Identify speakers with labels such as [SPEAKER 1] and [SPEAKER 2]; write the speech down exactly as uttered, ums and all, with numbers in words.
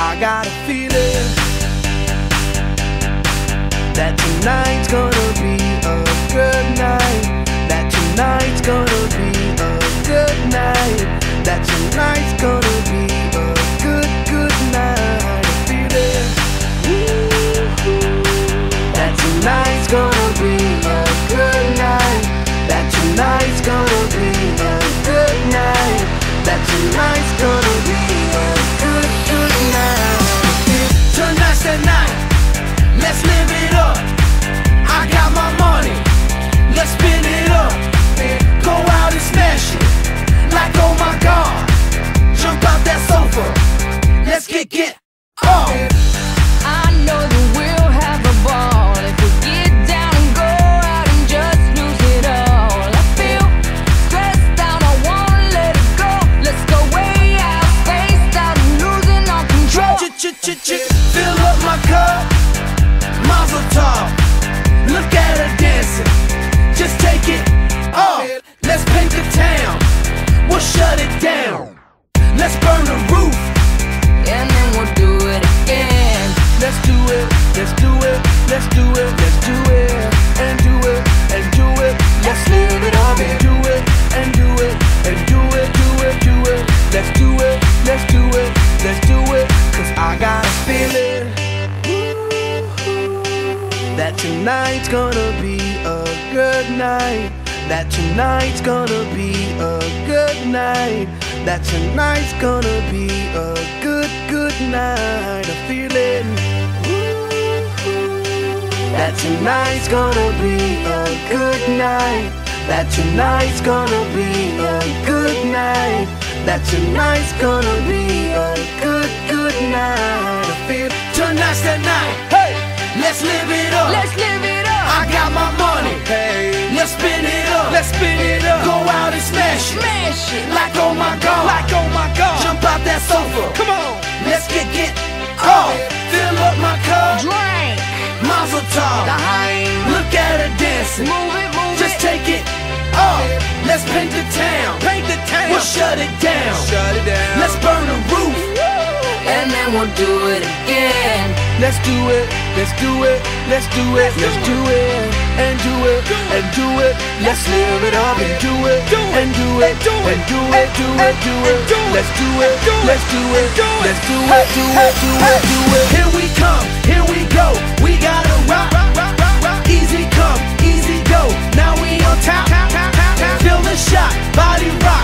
[SPEAKER 1] I got a feeling that tonight's gonna be a good night. That tonight's gonna be a good night. That tonight's gonna be a good, good night. A feeling that tonight's gonna be a good night. That tonight's gonna be a good night. That tonight's gonna be a good, good night. Tonight's the night, let's live it up. I got my money, let's spin it up. Go out and smash it, like oh my God. Jump out that sofa, let's get get on.
[SPEAKER 2] I know that we'll have a ball if we get down and go out and just lose it all. I feel stressed out, I wanna let it go. Let's go way out, spaced out and losing all control.
[SPEAKER 1] Ch-ch-ch-ch, fill up my cup, mazel tov. Look at her dancing, just take it off. Let's paint the town, we'll shut it down. Let's burn the roof,
[SPEAKER 2] and then we'll do it again.
[SPEAKER 1] let's do it, let's do it, let's do it, let's do it, and do it, and do it. Let's live it up and do it, and do it, and do it, do it, do it. Let's do it, let's do it, let's do it. Cause I got a feeling that tonight's gonna be a good night. That tonight's gonna be a good night. That tonight's gonna be a good, good night. A feeling that tonight's gonna be a good night. That tonight's gonna be a good night. That tonight's gonna be a good, good night. I feel tonight's the night. Hey, let's live it up.
[SPEAKER 2] Let's live it up.
[SPEAKER 1] I got my money. Hey, let's spin it up. Let's spin it up. Go out and smash it.
[SPEAKER 2] Smash it.
[SPEAKER 1] Like oh my God.
[SPEAKER 3] Like oh my God.
[SPEAKER 1] Jump out that sofa.
[SPEAKER 3] Come on.
[SPEAKER 1] Let's get get off. Fill up my cup.
[SPEAKER 2] Drink.
[SPEAKER 1] Mazel tov.
[SPEAKER 2] The high.
[SPEAKER 1] Look at her dancing.
[SPEAKER 2] Move it, move
[SPEAKER 1] Just
[SPEAKER 2] it.
[SPEAKER 1] take it off. Let's paint the town.
[SPEAKER 3] Paint the town.
[SPEAKER 1] We'll shut it down.
[SPEAKER 3] Shut it down.
[SPEAKER 1] Let's burn the roof.
[SPEAKER 2] and then we'll do it again.
[SPEAKER 1] Let's do it, let's do it, let's do it, let's do it, and do it, and do it. Let's live it up and do it, and do it, and do it, do it, do it. Let's do it, let's do it, let's do it, do it, do it, do it. Here we come, here we go. We gotta rock, easy come, easy go. Now we on top, feel the shot, body rock.